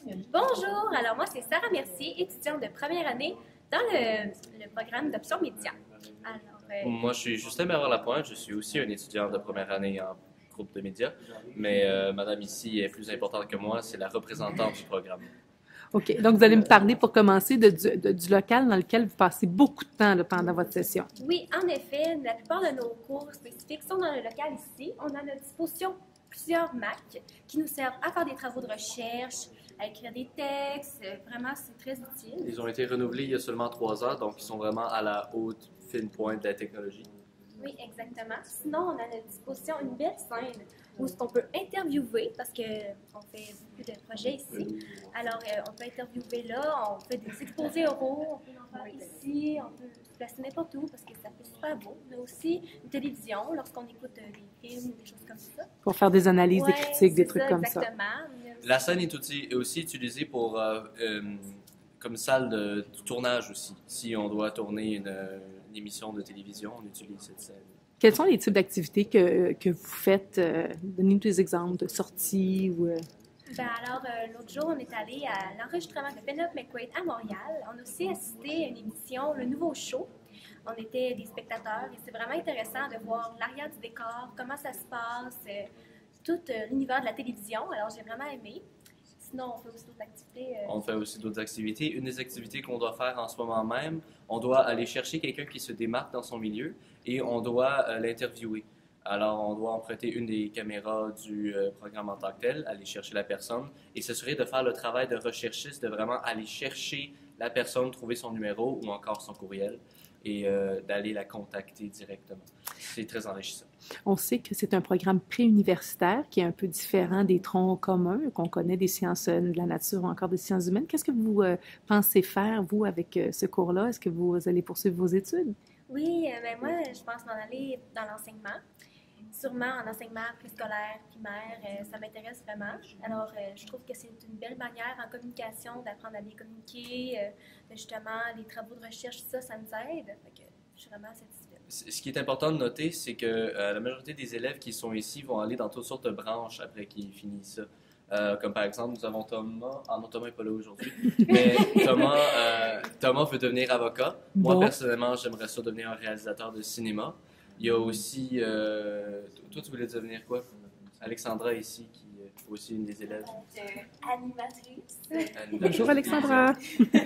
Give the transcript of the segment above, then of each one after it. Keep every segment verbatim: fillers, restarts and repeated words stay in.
Bonjour, alors moi c'est Sarah Mercier, étudiante de première année dans le, le programme d'option média. Alors, euh, Moi, je suis Justin Bérard-Lapointe. Je suis aussi un étudiant de première année en groupe de médias, mais euh, madame ici est plus importante que moi, c'est la représentante du programme. OK. Donc, vous allez me parler pour commencer de, du, de- du local dans lequel vous passez beaucoup de temps là, pendant votre session. oui, en effet, la plupart de nos cours spécifiques sont dans le local ici. On a à notre disposition plusieurs Mac qui nous servent à faire des travaux de recherche, à écrire des textes. Euh, Vraiment, c'est très utile. Ils ont été renouvelés il y a seulement trois ans, donc ils sont vraiment à la haute fine pointe de la technologie. Oui, exactement. Sinon, on a à notre disposition une belle scène où on peut interviewer, parce qu'on fait beaucoup de projets ici. Alors, euh, on peut interviewer là, on fait des exposés oraux, on peut en faire ici, on peut se placer n'importe où parce que ça fait super beau. Mais aussi une télévision, lorsqu'on écoute euh, des films ou des choses comme ça. Pour faire des analyses, des Ouais, critiques, des c'est trucs ça, comme ça. exactement. Mais aussi- La scène est aussi, est aussi utilisée pour, euh, euh, comme salle de, de tournage aussi. Si on doit tourner une, euh, une émission de télévision, on utilise cette scène. Quels sont les types d'activités que, que vous faites? Euh, Donnez-nous des exemples de sorties ou... euh, Ben alors, euh, l'autre jour, on est allé à l'enregistrement de Penelope McQuaid à Montréal. On a aussi assisté à une émission, Le Nouveau Show. On était des spectateurs et c'est vraiment intéressant de voir l'arrière du décor, comment ça se passe, euh, tout euh, l'univers de la télévision. Alors, j'ai vraiment aimé. Sinon, on fait aussi d'autres activités. euh, On fait aussi d'autres activités. Une des activités qu'on doit faire en ce moment même, on doit aller chercher quelqu'un qui se démarque dans son milieu et on doit euh, l'interviewer. Alors, on doit emprunter une des caméras du euh, programme en tant que tel, aller chercher la personne et s'assurer de faire le travail de recherchiste, de vraiment aller chercher la personne, trouver son numéro ou encore son courriel et euh, d'aller la contacter directement. C'est très enrichissant. On sait que c'est un programme préuniversitaire qui est un peu différent des troncs communs qu'on connaît des sciences euh, de la nature ou encore des sciences humaines. Qu'est-ce que vous euh, pensez faire, vous, avec euh, ce cours-là? Est-ce que vous allez poursuivre vos études? Oui, euh, ben moi, je pense m'en aller dans l'enseignement. Sûrement en enseignement préscolaire, primaire, euh, ça m'intéresse vraiment. Alors, euh, je trouve que c'est une belle manière en communication d'apprendre à bien communiquer, euh, de justement les travaux de recherche, tout ça, ça nous aide. Fait que je suis vraiment satisfaite. C- Ce qui est important de noter, c'est que euh, la majorité des élèves qui sont ici vont aller dans toutes sortes de branches après qu'ils finissent ça. Euh, comme par exemple, nous avons Thomas. Ah non, Thomas n'est pas là aujourd'hui. Mais Thomas, euh, Thomas veut devenir avocat. Moi, Bon. personnellement, j'aimerais ça devenir un réalisateur de cinéma. Il y a aussi. Euh, toi, tu voulais devenir quoi? Alexandra ici, qui est aussi une des élèves. Euh, animatrice. Elle- Bonjour, Alexandra!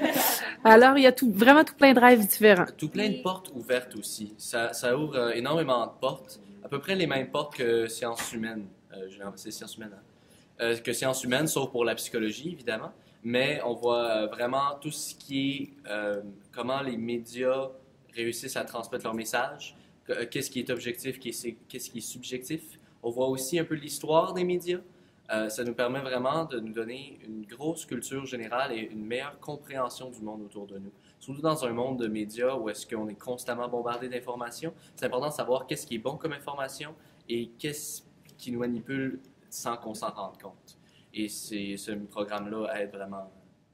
Alors, il y a tout, vraiment tout plein de rêves différents. Tout plein de Oui. portes ouvertes aussi. Ça, ça ouvre euh, énormément de portes. À peu près les mêmes portes que sciences humaines. Euh, généralement, c'est sciences humaines, hein? Euh, que sciences humaines, sauf pour la psychologie, évidemment. Mais on voit euh, vraiment tout ce qui est euh, comment les médias réussissent à transmettre leur message, que- euh, qu'est-ce qui est objectif, qu'est-ce qu'est-ce qui est subjectif. On voit aussi un peu l'histoire des médias. Euh, ça nous permet vraiment de nous donner une grosse culture générale et une meilleure compréhension du monde autour de nous. Surtout dans un monde de médias où est-ce qu'on est constamment bombardé d'informations, c'est important de savoir qu'est-ce qui est bon comme information et qu'est-ce qui nous manipule sans qu'on s'en rende compte. Et c'est, ce programme-là aide vraiment.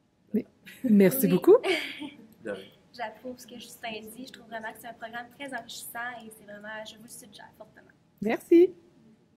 Merci Oui. beaucoup. De... J'approuve ce que Justin dit. Je trouve vraiment que c'est un programme très enrichissant et c'est vraiment, je vous le suggère fortement. Merci.